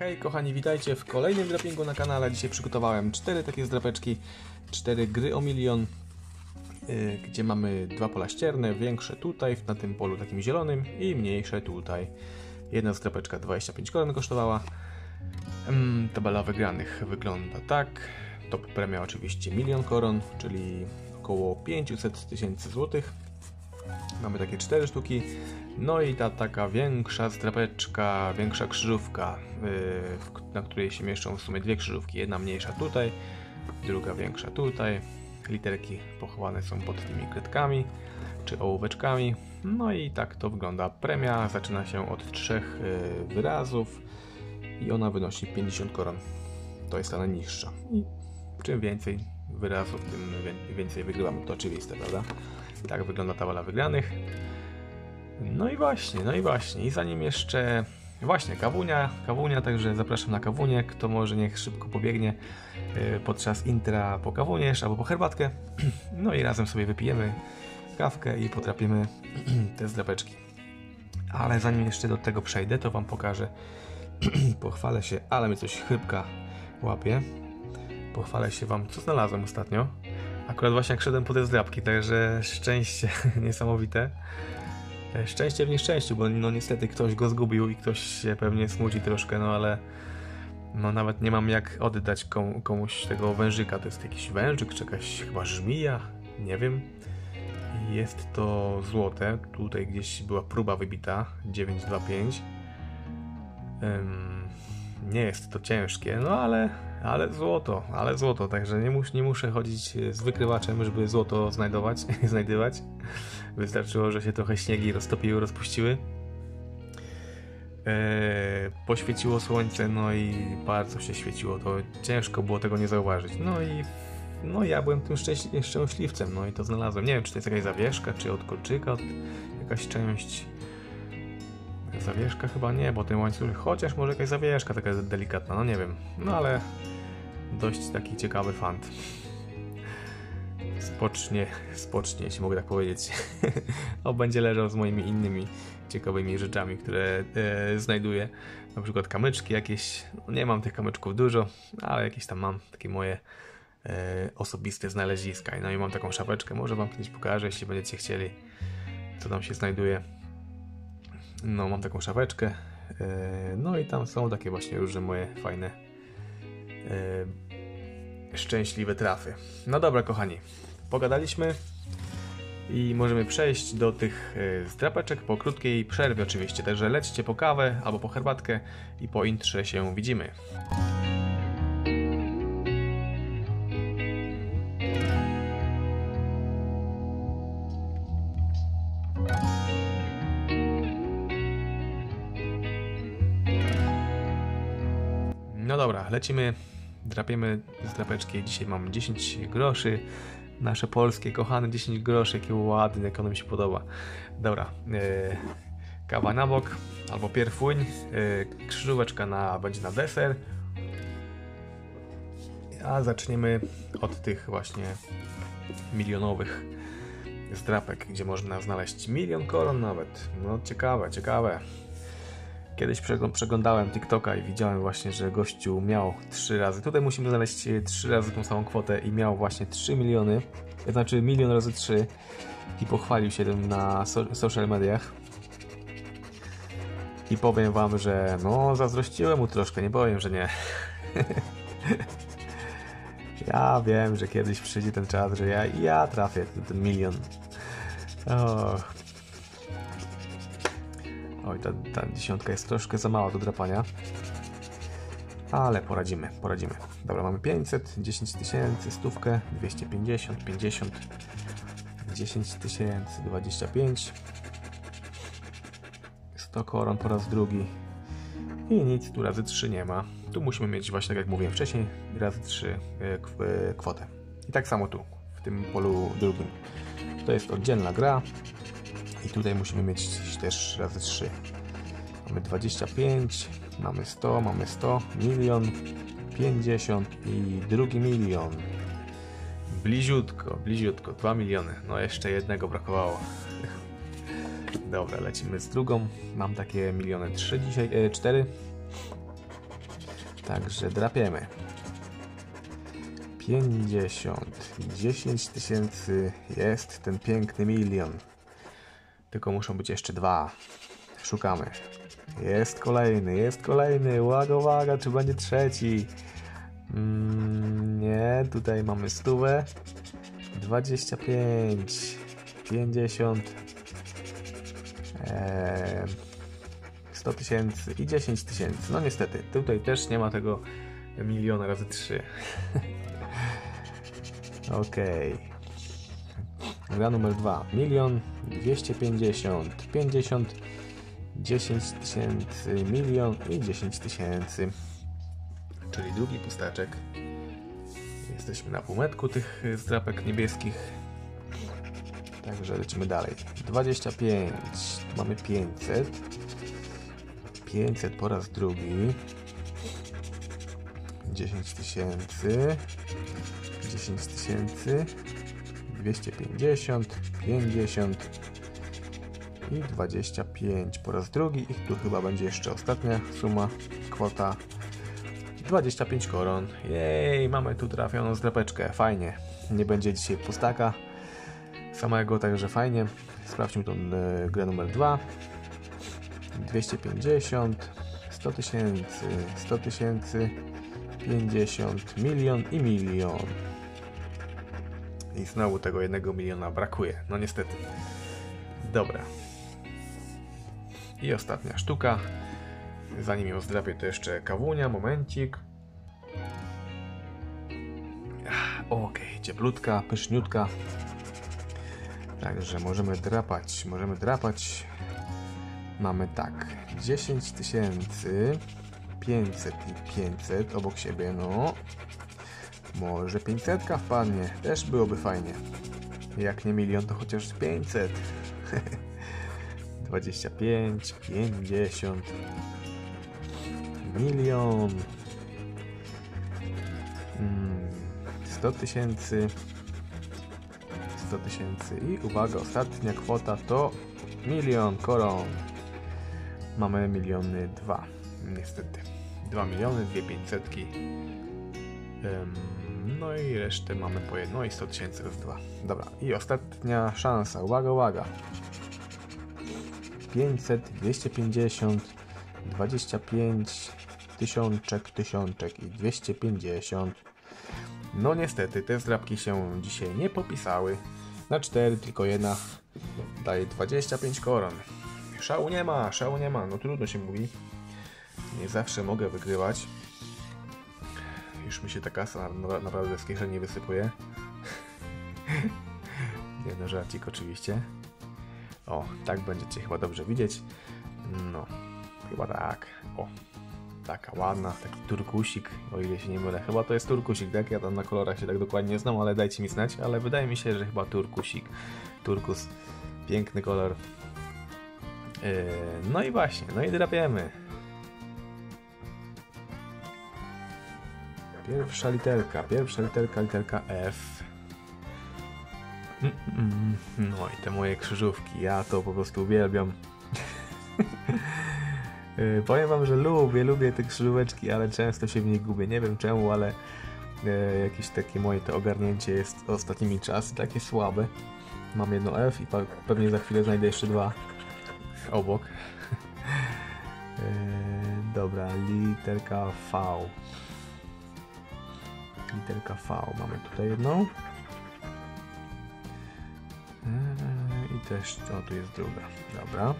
Hej kochani, witajcie w kolejnym dropingu na kanale. Dzisiaj przygotowałem 4 takie zdrapeczki, 4 gry o milion, gdzie mamy 2 pola ścierne, większe tutaj, na tym polu takim zielonym i mniejsze tutaj. Jedna zdrapeczka 25 koron kosztowała. Tabela wygranych wygląda tak. Top premia oczywiście 1 000 000 koron, czyli około 500 000 złotych. Mamy takie 4 sztuki. No i ta taka większa zdrapeczka, większa krzyżówka, na której się mieszczą w sumie 2 krzyżówki. Jedna mniejsza tutaj, druga większa tutaj. Literki pochowane są pod tymi kredkami czy ołóweczkami. No i tak to wygląda. Premia zaczyna się od 3 wyrazów i ona wynosi 50 koron. To jest ta najniższa. I czym więcej wyrazów, tym więcej wygrywamy. To oczywiste, prawda? Tak wygląda tabela wygranych. No i właśnie. I zanim jeszcze... Właśnie, kawunia, także zapraszam na kawunię. Kto może, niech szybko pobiegnie podczas intra po kawunię albo po herbatkę. No i razem sobie wypijemy kawkę i potrapimy te zdrapeczki. Ale zanim jeszcze do tego przejdę, to wam pokażę. Pochwalę się, ale mnie coś chrypka łapie. Pochwalę się wam, co znalazłem ostatnio. Akurat właśnie jak szedłem po te zdrapki, także szczęście niesamowite. Szczęście w nieszczęściu, bo no niestety ktoś go zgubił i ktoś się pewnie smuci troszkę, no ale no nawet nie mam jak oddać komuś tego wężyka. To jest jakiś wężyk, czy jakaś chyba żmija, nie wiem. Jest to złote, tutaj gdzieś była próba wybita, 925. Nie jest to ciężkie, no ale złoto, także nie muszę chodzić z wykrywaczem, żeby złoto znajdywać. Wystarczyło, że się trochę śniegi roztopiły, rozpuściły. Poświeciło słońce, no i bardzo się świeciło, to ciężko było tego nie zauważyć. No ja byłem tym szczęśliwcem, no i to znalazłem. Nie wiem, czy to jest jakaś zawieszka, czy od kolczyka, jakaś część. Zawieszka chyba nie, bo ten łańcuch, chociaż może jakaś zawieszka taka delikatna, no nie wiem. No ale dość taki ciekawy fant. Spocznie, jeśli mogę tak powiedzieć. Będzie leżał z moimi innymi ciekawymi rzeczami, które znajduję. Na przykład kamyczki jakieś. No, nie mam tych kamyczków dużo, ale jakieś tam mam, takie moje osobiste znaleziska. No i mam taką szapeczkę, może wam kiedyś pokażę, jeśli będziecie chcieli, co tam się znajduje. No, mam taką szafeczkę. No i tam są takie właśnie różne moje fajne szczęśliwe trafy. No dobra, kochani, pogadaliśmy i możemy przejść do tych zdrapeczek po krótkiej przerwie oczywiście. Także lećcie po kawę albo po herbatkę i po intrze się widzimy. No dobra, lecimy, drapiemy zdrapeczki. Dzisiaj mam 10 groszy, nasze polskie, kochane 10 groszy, jakie ładne, jak ono mi się podoba. Dobra, kawa na bok, albo pierwoń, krzyżóweczka będzie na deser. A zaczniemy od tych właśnie milionowych zdrapek, gdzie można znaleźć 1 000 000 koron nawet. No ciekawe. Kiedyś przeglądałem TikToka i widziałem właśnie, że gościu miał 3 razy. Tutaj musimy znaleźć 3 razy tą samą kwotę i miał właśnie 3 miliony. To znaczy 1 000 000 razy 3 i pochwalił się tym na social mediach. I powiem wam, że no zazdrościłem mu troszkę, nie powiem, że nie. Ja wiem, że kiedyś przyjdzie ten czas, że ja trafię ten milion. Oj, ta dziesiątka jest troszkę za mała do drapania. Ale poradzimy. Dobra, mamy 500, 10 tysięcy, 100, 250, 50, 10 tysięcy, 25, 100 koron po raz drugi. I nic, tu razy 3 nie ma. Tu musimy mieć właśnie, tak jak mówiłem wcześniej, razy 3 kwotę. I tak samo tu, w tym polu drugim. To jest oddzielna gra. I tutaj musimy mieć też razy 3. Mamy 25, mamy 100, milion, 50 i drugi milion. Bliziutko, 2 miliony. No jeszcze jednego brakowało. Dobra, lecimy z drugą. Mam takie miliony 4. Także drapiemy. 50, 10 tysięcy, jest ten piękny milion. Tylko muszą być jeszcze dwa. Szukamy. Jest kolejny. Uwaga, uwaga, czy będzie trzeci? Nie, tutaj mamy 100, 25, 50, 100 tysięcy i 10 tysięcy. No niestety, tutaj też nie ma tego miliona razy 3. Okej. Gra numer 2. 1 250, 50, 10 tysięcy, milion i 10 tysięcy. Czyli drugi pustaczek. Jesteśmy na półmetku tych zdrapek niebieskich. Także lecimy dalej. 25. Mamy 500. 500 po raz drugi. 10 tysięcy. 10 tysięcy. 250. 50. I 25 po raz drugi. I tu chyba będzie jeszcze ostatnia suma, kwota 25 koron. Jej, mamy tu trafioną zdrapeczkę. Fajnie. Nie będzie dzisiaj pustaka samego, także fajnie. Sprawdźmy tą grę numer 2. 250, 100 tysięcy, 100 tysięcy, 50, milion i milion. I znowu tego 1 miliona brakuje. No niestety. Dobra. I ostatnia sztuka. Zanim ją zdrapię, to jeszcze kawunia, momencik. Okej, cieplutka, pyszniutka. Także możemy drapać. Mamy tak, 10 tysięcy, 500 i 500 obok siebie, no. Może 500 wpadnie, też byłoby fajnie. Jak nie milion, to chociaż 500. 25, 50, milion, 100 tysięcy, 100 tysięcy i uwaga, ostatnia kwota to 1 000 000 koron. Mamy miliony 2, niestety. 2 miliony, 2 500. No i resztę mamy po jedno i 100 tysięcy razy 2. Dobra, i ostatnia szansa, uwaga, uwaga. 500, 250, 25, tysiączek i 250. No niestety, te zdrapki się dzisiaj nie popisały. Na 4 tylko jedna daje 25 koron. Szału nie ma, no trudno się mówi. Nie zawsze mogę wygrywać. Już mi się ta kasa naprawdę z kieszeni wysypuje. Nie no, żarcik oczywiście. O, tak będziecie chyba dobrze widzieć. No, chyba tak. O, taka ładna, taki turkusik, o ile się nie mylę. Chyba to jest turkusik, tak? Ja tam na kolorach się tak dokładnie nie znam, ale dajcie mi znać. Ale wydaje mi się, że chyba turkusik. Turkus. Piękny kolor. No i właśnie, no i drapiemy. Pierwsza literka, literka F. No i te moje krzyżówki, ja to po prostu uwielbiam. Powiem wam, że lubię te krzyżóweczki, ale często się w nich gubię. Nie wiem czemu, ale jakieś takie moje to ogarnięcie jest ostatnimi czasy takie słabe. Mam jedno F i pewnie za chwilę znajdę jeszcze 2 obok. Dobra, literka V. Literka V. Mamy tutaj jedną. I też, o, tu jest druga. Dobra.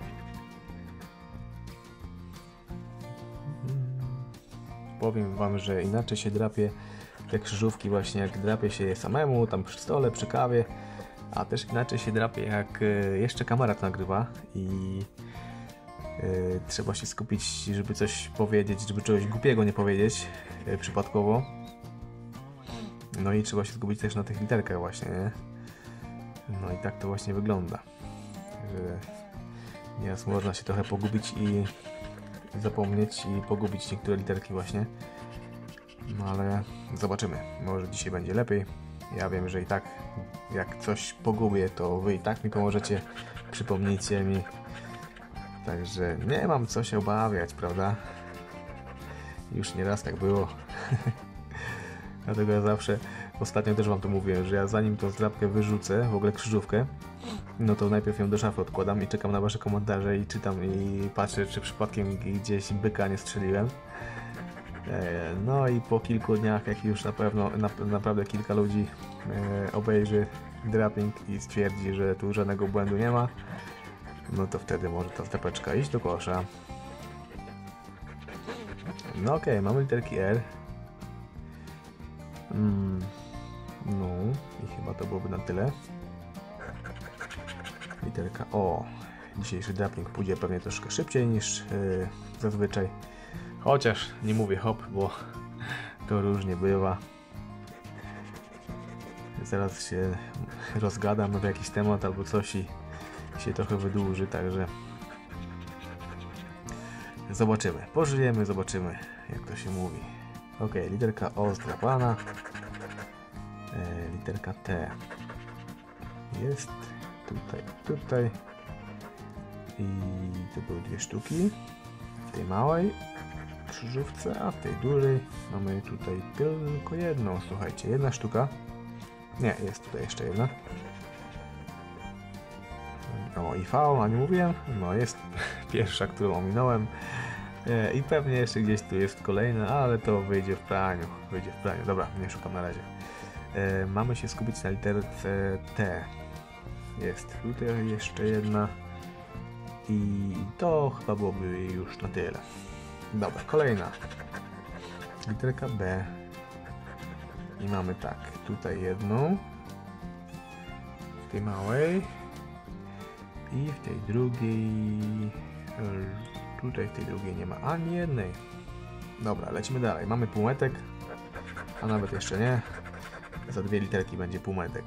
Powiem wam, że inaczej się drapie te krzyżówki właśnie jak drapie się je samemu, tam przy stole, przy kawie, a też inaczej się drapie jak jeszcze kamera to nagrywa i trzeba się skupić, żeby coś powiedzieć, żeby czegoś głupiego nie powiedzieć przypadkowo. No i trzeba się skupić też na tych literkach właśnie, nie? No i tak to właśnie wygląda, że nieraz można się trochę pogubić i zapomnieć i pogubić niektóre literki właśnie. No ale zobaczymy, może dzisiaj będzie lepiej. Ja wiem, że i tak jak coś pogubię, to wy i tak mi pomożecie, przypomnijcie mi. Także nie mam co się obawiać, prawda? Już nieraz tak było. Dlatego ja zawsze, ostatnio też wam to mówiłem, że ja zanim tą zdrabkę wyrzucę, w ogóle krzyżówkę, no to najpierw ją do szafy odkładam i czekam na wasze komentarze i czytam i patrzę, czy przypadkiem gdzieś byka nie strzeliłem. No i po kilku dniach, jak już na pewno naprawdę kilka ludzi obejrzy draping i stwierdzi, że tu żadnego błędu nie ma, no to wtedy może ta zdrapeczka iść do kosza. No okej, mamy literki R. No i chyba to byłoby na tyle. Literka O. Dzisiejszy draping pójdzie pewnie troszkę szybciej niż zazwyczaj. Chociaż nie mówię hop, bo to różnie bywa. Zaraz się rozgadam w jakiś temat albo coś i się trochę wydłuży, także zobaczymy. Pożyjemy, zobaczymy, jak to się mówi. Ok, literka O zdrapana. Literka T jest tutaj i to były dwie sztuki w tej małej krzyżówce, a w tej dużej mamy tutaj tylko jedną, słuchajcie, jedna sztuka. Nie, jest tutaj jeszcze jedna. O, i V, a nie mówiłem? No, jest pierwsza, którą ominąłem. I pewnie jeszcze gdzieś tu jest kolejna, ale to wyjdzie w praniu. Dobra, nie szukam na razie. Mamy się skupić na literce T. Jest tutaj jeszcze jedna. I to chyba byłoby już na tyle. Dobra, kolejna. Literka B. I mamy tak, tutaj jedną. W tej małej. I w tej drugiej... Tutaj w tej drugiej nie ma ani jednej. Dobra, lecimy dalej. Mamy półmetek, a nawet jeszcze nie. Za dwie literki będzie półmetek.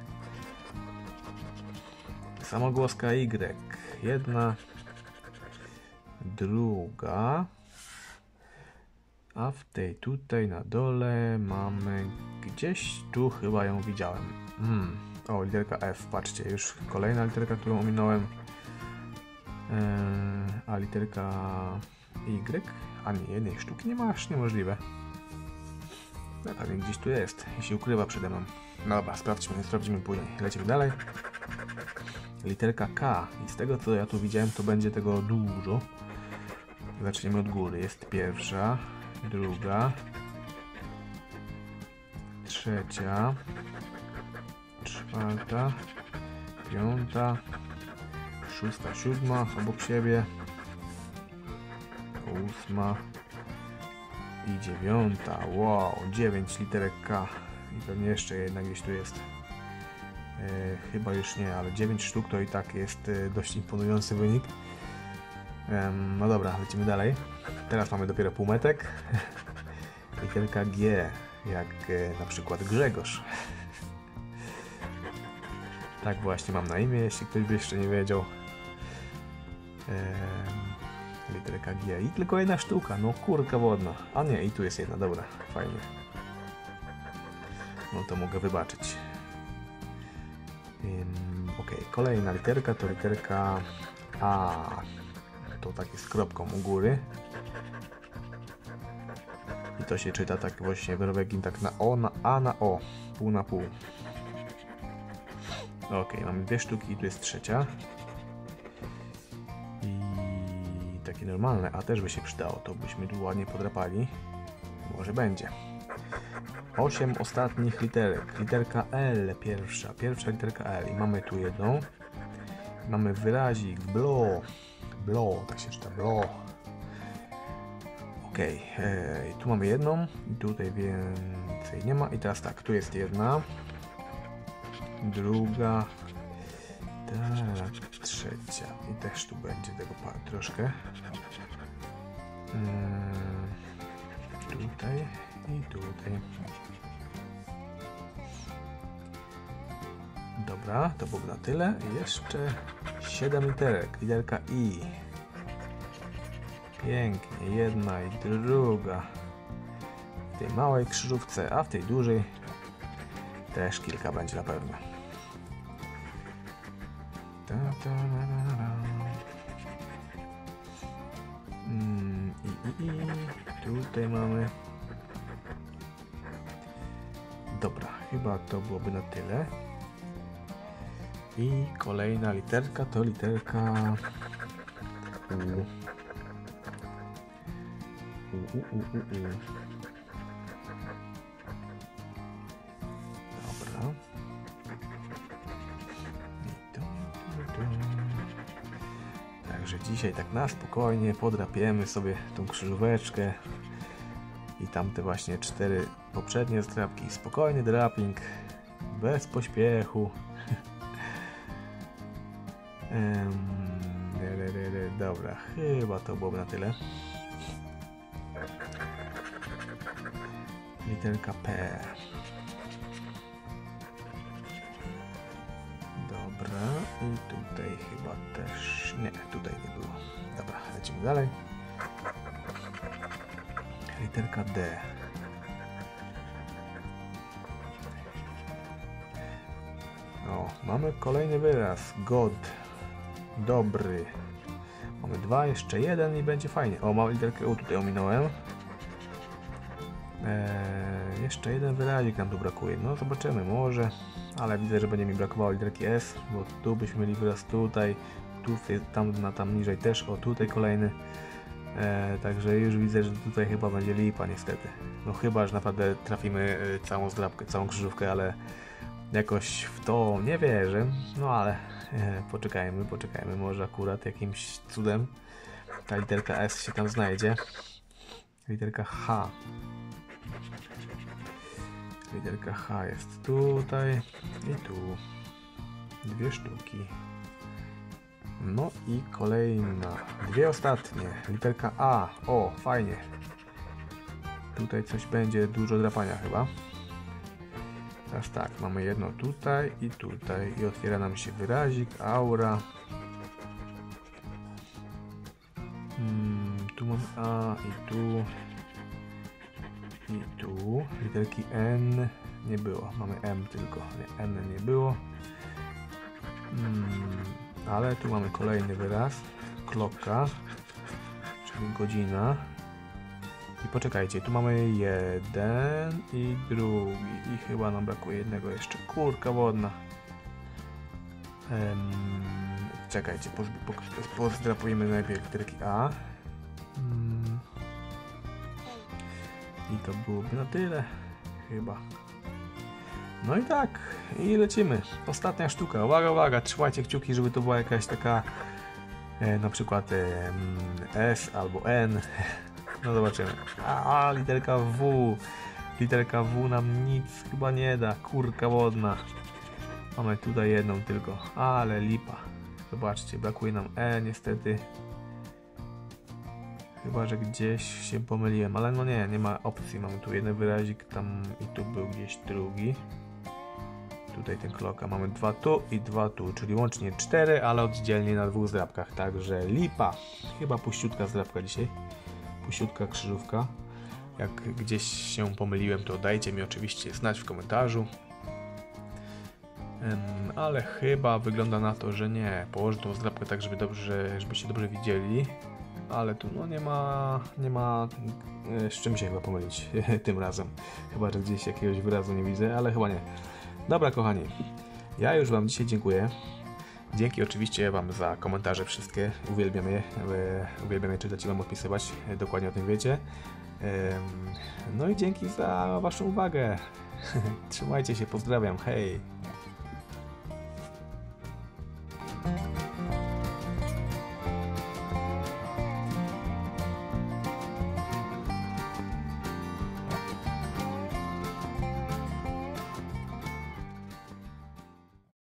Samogłoska Y. Jedna, druga. A w tej tutaj na dole mamy gdzieś tu, chyba ją widziałem. O, literka F, patrzcie, już kolejna literka, którą ominąłem. A literka Y? A nie, jednej sztuki nie ma, aż niemożliwe. No, pewnie gdzieś tu jest i się ukrywa przede mną. No dobra, sprawdzimy później. Lecimy dalej. Literka K. I z tego co ja tu widziałem, to będzie tego dużo. Zaczniemy od góry. Jest pierwsza, druga, trzecia, czwarta, piąta, szósta, siódma obok siebie, ósma i dziewiąta. Wow, 9 literek K. I pewnie jeszcze jedna gdzieś tu jest. Chyba już nie, ale 9 sztuk to i tak jest dość imponujący wynik. No dobra, lecimy dalej. Teraz mamy dopiero półmetek. Literka G, jak na przykład Grzegorz. Tak właśnie mam na imię, jeśli ktoś by jeszcze nie wiedział. Literka G i tylko jedna sztuka, no kurka wodna. A nie, i tu jest jedna, dobra, fajnie. No to mogę wybaczyć. Ok, kolejna literka to literka A. To takie z kropką u góry. I to się czyta tak właśnie w Norwegii, tak na O, na A, na O. Pół na pół. Ok, mamy dwie sztuki i tu jest trzecia. I takie normalne A też by się przydało, to byśmy tu ładnie podrapali. Może będzie. 8 ostatnich literek. Literka L pierwsza literka L i mamy tu jedną. Mamy wyrazik blo, tak się czyta, blo. Ok, tu mamy jedną i tutaj więcej nie ma. I teraz tak, tu jest jedna, druga, trzecia i też tu będzie tego troszkę. Tutaj i tutaj. Dobra, to było na tyle. Jeszcze 7 literek. Literka I. Pięknie, jedna i druga. W tej małej krzyżówce, a w tej dużej też kilka będzie na pewno. I tutaj mamy. Dobra, chyba to byłoby na tyle. I kolejna literka to literka U. Dobra. Także dzisiaj tak na spokojnie podrapiemy sobie tą krzyżóweczkę i tamte właśnie 4 poprzednie zdrapki. Spokojny draping, bez pośpiechu. Dobra, chyba to byłoby na tyle. Literka P. Dobra, i tutaj chyba też... Nie, tutaj nie było. Dobra, lecimy dalej. Literka D. O, mamy kolejny wyraz. God. Dobry. Mamy 2, jeszcze 1 i będzie fajnie. O, mam literkę U, tutaj ominąłem. Jeszcze jeden wyrazik nam tu brakuje. No zobaczymy, może. Ale widzę, że będzie mi brakowało literki S, bo tu byśmy mieli wyraz tutaj. Tu, tam niżej też. O, tutaj kolejny. Także już widzę, że tutaj chyba będzie lipa niestety. No chyba, że naprawdę trafimy całą zdrapkę, całą krzyżówkę, ale jakoś w to nie wierzę. No ale poczekajmy, może akurat jakimś cudem ta literka S się tam znajdzie. Literka H. Literka H jest tutaj i tu. 2 sztuki. No i kolejna. 2 ostatnie. Literka A. O, fajnie. Tutaj coś będzie, dużo drapania chyba. Teraz tak, mamy jedno tutaj i otwiera nam się wyrazik, aura. Tu mamy A i tu. I tu. Literki N nie było. Mamy M tylko. Nie, N nie było. Ale tu mamy kolejny wyraz. Klocka. Czyli godzina. I poczekajcie, tu mamy jeden i drugi. I chyba nam brakuje jednego jeszcze. Kurka wodna. Czekajcie, pozdrapujemy najpierw literki A. I to byłoby na tyle. Chyba. No i tak. I lecimy. Ostatnia sztuka. Uwaga, uwaga. Trzymajcie kciuki, żeby to była jakaś taka na przykład S albo N. No zobaczymy. A literka W. Literka W nam nic chyba nie da. Kurka wodna. Mamy tutaj jedną tylko. Ale lipa. Zobaczcie, brakuje nam E niestety. Chyba, że gdzieś się pomyliłem, ale no nie ma opcji. Mamy tu jeden wyrazik, tam i tu był gdzieś drugi. Tutaj ten kloka. Mamy 2 tu i 2 tu, czyli łącznie 4, ale oddzielnie na 2 zdrapkach. Także lipa. Chyba puściutka zdrapka dzisiaj. Puściutka krzyżówka. Jak gdzieś się pomyliłem, to dajcie mi oczywiście znać w komentarzu. Ale chyba wygląda na to, że nie. Położę tą zdrapkę tak, żebyście dobrze widzieli. Ale tu no nie ma z czym się chyba pomylić tym razem. Chyba, że gdzieś jakiegoś wyrazu nie widzę, ale chyba nie. Dobra kochani, ja już wam dzisiaj dziękuję. Dzięki oczywiście wam za komentarze wszystkie. Uwielbiam je czytać i wam odpisywać. Dokładnie o tym wiecie. No i dzięki za waszą uwagę. Trzymajcie się, pozdrawiam, hej!